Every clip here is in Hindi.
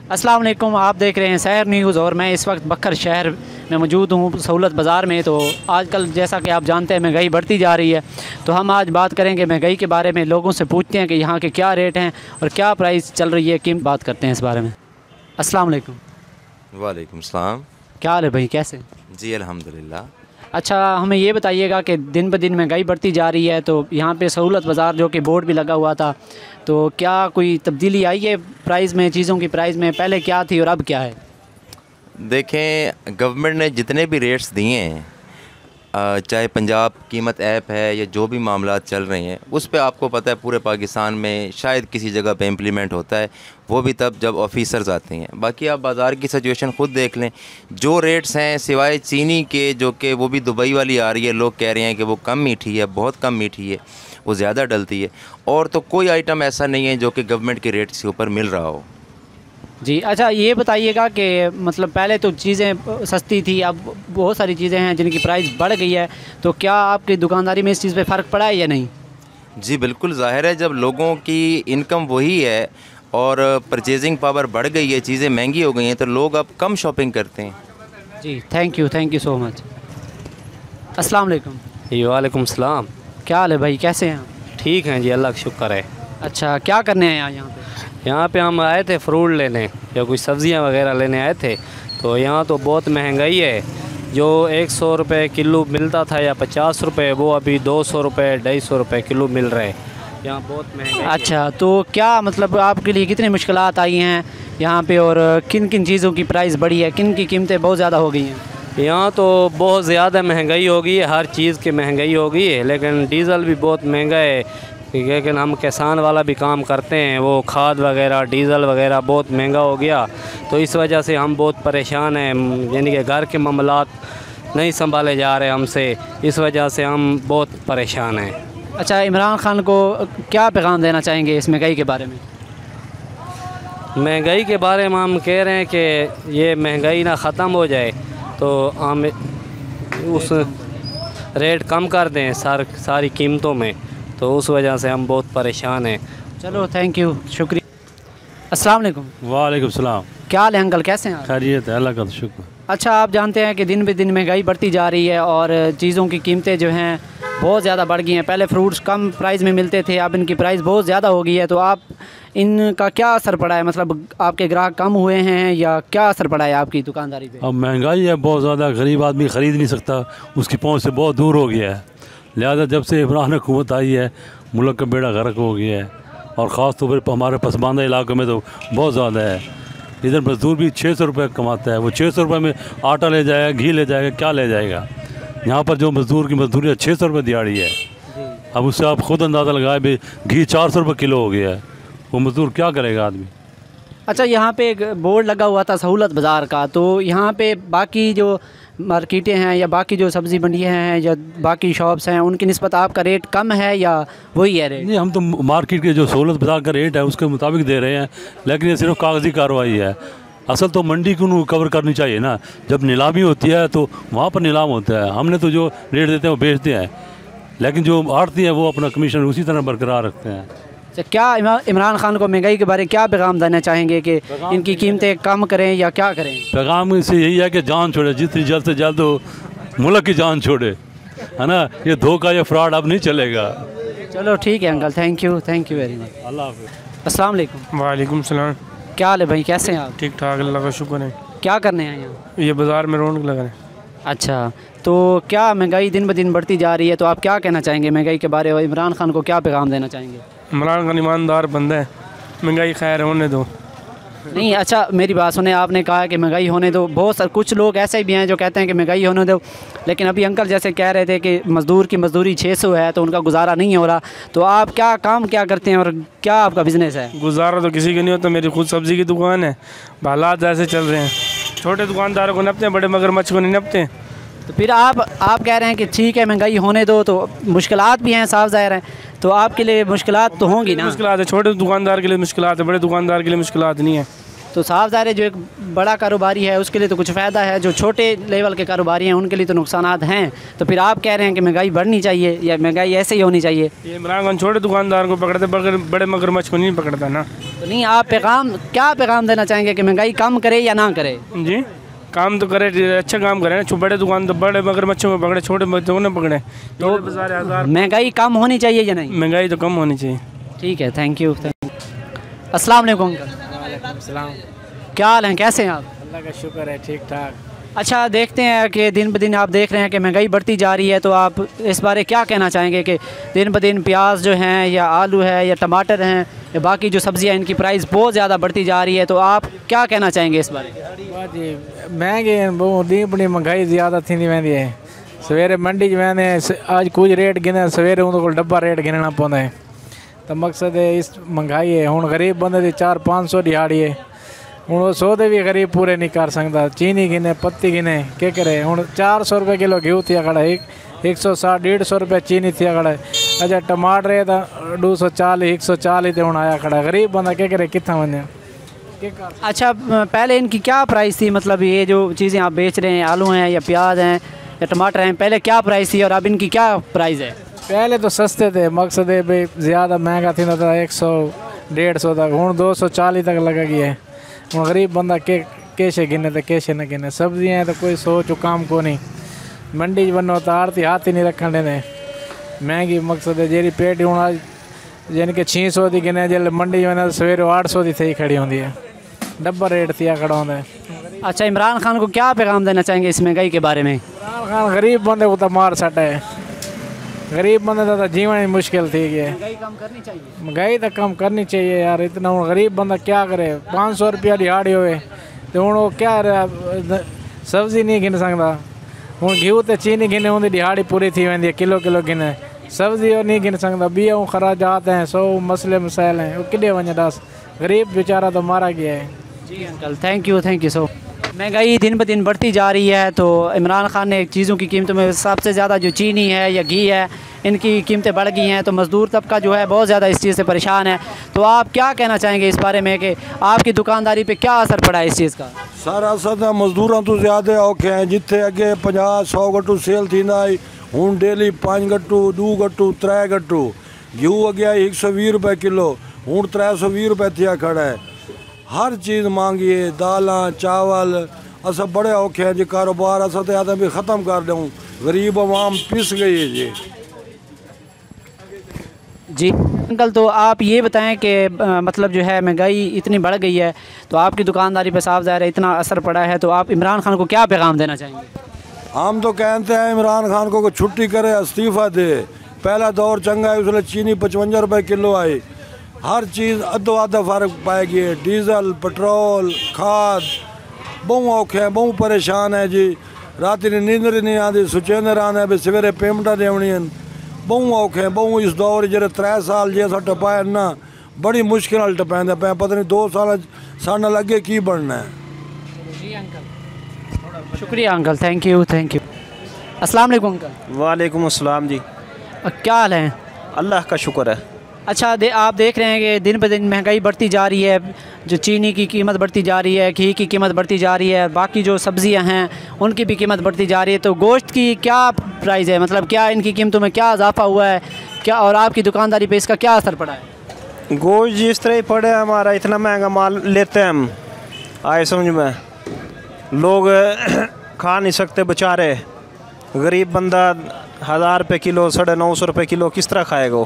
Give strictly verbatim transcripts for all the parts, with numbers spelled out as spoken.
अस्सलाम वालेकुम, आप देख रहे हैं शहर न्यूज़ और मैं इस वक्त बकर शहर में मौजूद हूँ सहूलत बाज़ार में। तो आजकल जैसा कि आप जानते हैं महंगाई बढ़ती जा रही है, तो हम आज बात करेंगे महंगाई के बारे में। लोगों से पूछते हैं कि यहाँ के क्या रेट हैं और क्या प्राइस चल रही है, किन बात करते हैं इस बारे में। अस्सलाम वालेकुम। वालेकुम सलाम। क्या हाल है भाई, कैसे? जी अल्हम्दुलिल्लाह। अच्छा, हमें ये बताइएगा कि दिन ब दिन महंगाई बढ़ती जा रही है, तो यहाँ पे सहूलत बाज़ार जो कि बोर्ड भी लगा हुआ था, तो क्या कोई तब्दीली आई है प्राइस में, चीज़ों की प्राइस में? पहले क्या थी और अब क्या है? देखें, गवर्नमेंट ने जितने भी रेट्स दिए हैं, चाहे पंजाब कीमत ऐप है या जो भी मामला चल रहे हैं, उस पे आपको पता है पूरे पाकिस्तान में शायद किसी जगह पे इम्प्लीमेंट होता है, वो भी तब जब ऑफिसर्स आते हैं। बाकी आप बाज़ार की सिचुएशन ख़ुद देख लें, जो रेट्स हैं सिवाय चीनी के, जो कि वो भी दुबई वाली आ रही है, लोग कह रहे हैं कि वो कम मीठी है, बहुत कम मीठी है, वो ज़्यादा डलती है, और तो कोई आइटम ऐसा नहीं है जो कि गवर्नमेंट के रेट्स के ऊपर मिल रहा हो। जी अच्छा, ये बताइएगा कि मतलब पहले तो चीज़ें सस्ती थी, अब बहुत सारी चीज़ें हैं जिनकी प्राइस बढ़ गई है, तो क्या आपकी दुकानदारी में इस चीज़ पे फ़र्क पड़ा है या नहीं? जी बिल्कुल, ज़ाहिर है जब लोगों की इनकम वही है और परचेजिंग पावर बढ़ गई है, चीज़ें महंगी हो गई हैं, तो लोग अब कम शॉपिंग करते हैं। जी thank you, thank you so much. अस्सलाम वालेकुम। वालेकुम सलाम। क्या हाल है भाई, कैसे हैं? ठीक हैं जी, अल्लाह का शुक्र है। अच्छा, क्या करने आए यहाँ पे? यहाँ पे हम आए थे फ्रूट लेने या कुछ सब्ज़ियाँ वगैरह लेने आए थे, तो यहाँ तो बहुत महंगाई है। जो एक सौ रुपये किलो मिलता था या पचास रुपये, वो अभी दो सौ रुपये ढाई सौ रुपये किलो मिल रहे हैं। यहाँ बहुत महंगाई। अच्छा, तो क्या मतलब आपके लिए कितनी मुश्किलात आई हैं यहाँ पे, और किन किन चीज़ों की प्राइस बढ़ी है, किन की कीमतें बहुत ज़्यादा हो गई हैं? यहाँ तो बहुत ज़्यादा महंगाई हो गई है, हर चीज़ की महंगाई हो गई है, लेकिन डीज़ल भी बहुत महंगा है। लेकिन हम किसान वाला भी काम करते हैं, वो खाद वगैरह डीज़ल वगैरह बहुत महंगा हो गया, तो इस वजह से हम बहुत परेशान हैं। यानी कि घर के मामलात नहीं संभाले जा रहे हमसे, इस वजह से हम बहुत परेशान हैं। अच्छा, इमरान खान को क्या पैगाम देना चाहेंगे इस महंगाई के बारे में? महंगाई के बारे में हम कह रहे हैं कि ये महंगाई ना ख़त्म हो जाए, तो हम उस रेट कम कर दें सार सारी कीमतों में, तो उस वजह से हम बहुत परेशान हैं। चलो थैंक यू, शुक्रिया। अस्सलाम वालेकुम। वालेकुम सलाम। क्या हाल है अंकल, कैसे हैं आप? खैरियत है, अल्लाह का शुक्र। अच्छा, आप जानते हैं कि दिन ब दिन महंगाई बढ़ती जा रही है और चीज़ों की कीमतें जो हैं बहुत ज़्यादा बढ़ गई हैं। पहले फ्रूट्स कम प्राइस में मिलते थे, अब इनकी प्राइस बहुत ज़्यादा हो गई है, तो आप इनका क्या असर पड़ा है? मतलब आपके ग्राहक कम हुए हैं या क्या असर पड़ा है आपकी दुकानदारी पे? अब महंगाई है बहुत ज़्यादा, गरीब आदमी ख़रीद नहीं सकता, उसकी पहुँच से बहुत दूर हो गया है। लिहाजा जब से इमरान हुकूमत आई है, मुल्क का बेड़ा गर्क हो गया है, और ख़ास तौर पर हमारे पसमानदा इलाकों में तो बहुत ज़्यादा है। इधर मजदूर भी छः सौ रुपये कमाता है, वो छः सौ रुपये में आटा ले जाएगा, घी ले जाएगा, क्या ले जाएगा? यहाँ पर जो मजदूर की मजदूरी है छः सौ रुपये दिहाड़ी है। अब उससे आप खुद अंदाज़ा लगाए भी, घी चार सौ रुपये किलो हो गया है, वो मजदूर क्या करेगा आदमी? अच्छा, यहाँ पे एक बोर्ड लगा हुआ था सहूलत बाज़ार का, तो यहाँ पे बाकी जो मार्केटें हैं या बाकी जो सब्ज़ी मंडियाँ हैं या बाकी शॉप्स हैं, उनकी निस्बत आपका रेट कम है या वही है रेट? नहीं, हम तो मार्केट के जो सहूलत बाज़ार का रेट है उसके मुताबिक दे रहे हैं, लेकिन ये सिर्फ कागज़ी कार्रवाई है। असल तो मंडी को कवर करनी चाहिए ना, जब नीलामी होती है तो वहाँ पर नीलाम होता है। हमने तो जो रेट देते हैं वो बेचते हैं, लेकिन जो आड़ती हैं वो अपना कमीशन उसी तरह बरकरार रखते हैं। क्या इमरान खान को महंगाई के बारे में क्या पैगाम देना चाहेंगे कि इनकी कीमतें कम करें या क्या करें? पैगाम इससे यही है कि जान छोड़े, जितनी जल्द से जल्द हो मुल्क की जान छोड़े, है ना। ये धोखा या फ्रॉड अब नहीं चलेगा। चलो ठीक है uncle, thank you, thank you very much. अल्लाह हाफ़िज़। अस्सलाम वालेकुम। वालेकुम सलाम। क्या हाल है भाई, कैसे हैं आप? ठीक ठाक, अल्लाह का शुक्र है। क्या करने हैं यहाँ? ये बाज़ार में रौनक लगा है। अच्छा, तो क्या महंगाई दिन ब दिन बढ़ती जा रही है, तो आप क्या कहना चाहेंगे महंगाई के बारे में? इमरान खान को क्या पैगाम देना चाहेंगे? इमरान खान ईमानदार बंदा है, महंगाई खैर होने दो। नहीं, अच्छा मेरी बात सुने, आपने कहा कि महंगाई होने दो, बहुत सारे कुछ लोग ऐसे भी हैं जो कहते हैं कि महंगाई होने दो, लेकिन अभी अंकल जैसे कह रहे थे कि मज़दूर की मज़दूरी छः सौ है तो उनका गुजारा नहीं हो रहा, तो आप क्या काम क्या करते हैं और क्या आपका बिज़नेस है? गुजारा तो किसी का नहीं होता, मेरी खुद सब्ज़ी की दुकान है, हालात ऐसे चल रहे हैं, छोटे दुकानदारों को नपते हैं, बड़े मगरमच्छ को नहीं नपते। तो फिर आप आप कह रहे हैं कि ठीक है महंगाई होने दो, तो मुश्किलात भी हैं, साफ ज़ाहिर है, तो आपके लिए मुश्किलात तो होंगी ना? मुश्किलात है, छोटे दुकानदार के लिए मुश्किलात है, बड़े दुकानदार के लिए मुश्किलात नहीं है। तो साफ ज़ाहिर है जो एक बड़ा कारोबारी है उसके लिए तो कुछ फ़ायदा है, जो छोटे लेवल के कारोबारी हैं उनके लिए तो नुकसानात हैं। तो फिर आप कह रहे हैं कि महंगाई बढ़नी चाहिए या महंगाई ऐसे ही होनी चाहिए? ये इमरान खान छोटे दुकानदार को पकड़ते, बड़े मगरमच्छ को नहीं पकड़ता ना। तो नहीं, आप पैगाम क्या पैगाम देना चाहेंगे कि महंगाई कम करे या ना करे? जी, काम तो करे, अच्छा काम करे ना। बड़े दुकान तो बड़े मगरमच्छों को पकड़े, छोटे बच्चों को ना पकड़े। तो हज़ार महंगाई कम होनी चाहिए या नहीं? महंगाई तो कम होनी चाहिए। ठीक है, थैंक यू। अस्सलाम वालेकुम अंकल। सलाम। क्या हाल हैं, कैसे हैं आप? अल्लाह का शुक्र है, ठीक ठाक। अच्छा, देखते हैं कि दिन ब दिन आप देख रहे हैं कि महंगाई बढ़ती जा रही है, तो आप इस बारे क्या कहना चाहेंगे कि दिन ब दिन प्याज जो हैं या आलू है या टमाटर हैं या बाकी जो सब्ज़ियाँ इनकी प्राइस बहुत ज़्यादा बढ़ती जा रही है, तो आप क्या कहना चाहेंगे इस बारे? जी महंगे बहुत दी बड़ी महंगाई ज़्यादा थी वेंदी है। सवेरे मंडी च वेंदे अज कुछ रेट गिने, सवेरे उन्होंने को डब्बा रेट गिनना पौंदा है। तो मकसद है इस महंगाई है, हुण गरीब बंदे दी चार पाँच सौ दिहाड़ी है, हूँ वो सौदे भी गरीब पूरे नहीं कर सकता। चीनी गिने, पत्ती गिने, क्या करे। हूँ चार सौ रुपये किलो घी थिया खड़ा, एक एक सौ साठ डेढ़ सौ रुपये चीनी थिया खड़ा। अच्छा टमाटर है तो दो सौ चालीस एक सौ चालीस तो हूँ आया खड़ा। गरीब बंदा क्या करे, कितना बने। अच्छा, पहले इनकी क्या प्राइस थी? मतलब ये जो चीज़ें आप बेच रहे हैं, आलू हैं या प्याज हैं या टमाटर हैं, पहले क्या प्राइस थी और अब इनकी क्या प्राइस है? पहले तो सस्ते थे, मकसद है भाई ज़्यादा महंगा थी ना था, एक सौ डेढ़ सौ तक। हूँ दो सौ चालीस तक लगा गया है। हूँ गरीब बंदा के कैसे गिने तो कैसे न गिने। सब्जियाँ तो कोई सोच काम को नहीं। मंडी च बनो तो आड़ती हाथ ही नहीं रखन देने, महंगी। मकसद है जी पेटी हूँ आज यानी कि छः सौ की गिने, जल्द मंडी में सवेरे आठ सौ की थी खड़ी होती है, डब्बा रेट थिया खड़ा होता है। अच्छा, इमरान खान को क्या पैगाम देना चाहेंगे इस महंगाई के बारे में? इमरान खान गरीब बंदे को तो मार सटा है, गरीब बंदे का तो जीवन ही मुश्किल थी गया। महंगाई कम करनी चाहिए। महंगाई तो कम करनी चाहिए यार। इतना हूँ गरीब बंदा क्या करे, पाँच सौ रुपया दिहाड़ी होए तो हूँ वो क्या सब्जी नहीं गिन सकता। हूँ घी तो चीनी गिने होंगी दिहाड़ी पूरी थी वेंदी, किलो किलो गिने। सब्जी और नहीं गिन सकता, बिया हूँ खराजात हैं, सौ मसले मसाइल हैं, वो किॾे वञे दस। गरीब बेचारा तो मारा गया है। जी uncle, thank you thank you so. महंगाई दिन ब दिन बढ़ती जा रही है, तो इमरान खान ने चीज़ों की कीमतों में सबसे ज़्यादा जो चीनी है या घी है, इनकी कीमतें बढ़ गई हैं, तो मज़दूर तबका जो है बहुत ज़्यादा इस चीज़ से परेशान है। तो आप क्या कहना चाहेंगे इस बारे में कि आपकी दुकानदारी पे क्या असर पड़ा है इस चीज़ का? सर असर मजदूरों तो ज़्यादा औखे हैं। जिथे अगे पचास सौ गट्टू सेल थी हूँ डेली पाँच गट्टू दो गट्टू त्रै गट्टू। घी अगे एक सौ भी रुपये किलो, हूँ त्रै सौ भी रुपये थिया खड़ा है। हर चीज़ मांगी है, दालां चावल। अस बड़े औखे हैं जी कारोबार, अस तो आदमी भी ख़त्म कर दूँ। गरीब आवाम पिस गई है जी। जी अंकल, तो आप ये बताएं कि मतलब जो है महंगाई इतनी बढ़ गई है, तो आपकी दुकानदारी पे साफ ज़ाहिर है इतना असर पड़ा है, तो आप इमरान खान को क्या पैगाम देना चाहेंगे? हम तो कहते हैं इमरान खान को छुट्टी करे, इस्तीफ़ा दे। पहला दौर चंगा है, उसने चीनी पचवंजा रुपये किलो आई। हर चीज़ अद्धो आधा फ़र्क पाएगी। डीजल पेट्रोल खाद बहु औखे हैं, बहु परेशान है जी। रात ने नींद नहीं आती, सुचेंदे रहने भी सवेरे पेमेंटा देवनी। बहु औखे हैं, बहु इस दौर जो त्रै साल जे अस टपाए ना, बड़ी मुश्किल नाल टपाएंदे पे। पता नहीं दो साल साढ़े नाल अगे की बनना है। जी अंकल, शुक्रिया uncle, thank you thank you. अस्सलाम वालेकुम अंकल। वालेकुम अस्सलाम जी। क्या हाल है? अल्लाह का शुक्र है। अच्छा, दे आप देख रहे हैं कि दिन ब दिन महंगाई बढ़ती जा रही है, जो चीनी की कीमत बढ़ती जा रही है, घी की कीमत बढ़ती जा रही है, बाकी जो सब्ज़ियां हैं उनकी भी कीमत बढ़ती जा रही है। तो गोश्त की क्या प्राइस है, मतलब क्या इनकी कीमतों में क्या इजाफा हुआ है क्या, और आपकी दुकानदारी पे इसका क्या असर पड़ा है? गोश्त जिस तरह ही पड़े, हमारा इतना महंगा माल लेते हैं हम, आए समझ में, लोग खा नहीं सकते बेचारे। गरीब बंदा हज़ार रुपये किलो, साढ़े नौ सौ रुपये किलो किस तरह खाएगा?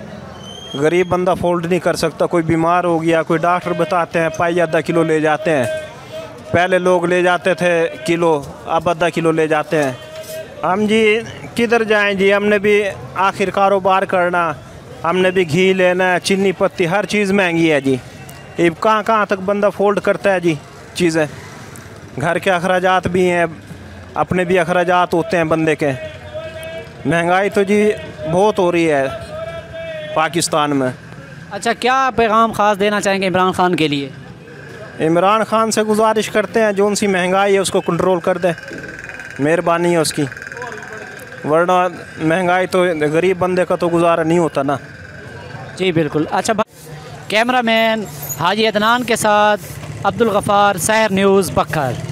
गरीब बंदा फोल्ड नहीं कर सकता। कोई बीमार हो गया, कोई डॉक्टर बताते हैं पाई आधा किलो ले जाते हैं। पहले लोग ले जाते थे किलो, अब आधा किलो ले जाते हैं। हम जी किधर जाएं जी, हमने भी आखिर कारोबार करना, हमने भी घी लेना है, चीनी पत्ती हर चीज़ महंगी है जी। ये कहाँ कहाँ तक बंदा फोल्ड करता है जी चीज़ें। घर के अखराजात भी हैं, अपने भी अखराजात होते हैं बंदे के। महंगाई तो जी बहुत हो रही है पाकिस्तान में। अच्छा, क्या पैगाम ख़ास देना चाहेंगे इमरान खान के लिए? इमरान खान से गुजारिश करते हैं जो सी महंगाई है उसको कंट्रोल कर दे, मेहरबानी है उसकी। वरना महंगाई तो गरीब बंदे का तो गुजारा नहीं होता ना। जी बिल्कुल। अच्छा, कैमरामैन हाजी अदनान के साथ अब्दुल गफ़ार, सहर न्यूज़ बकर।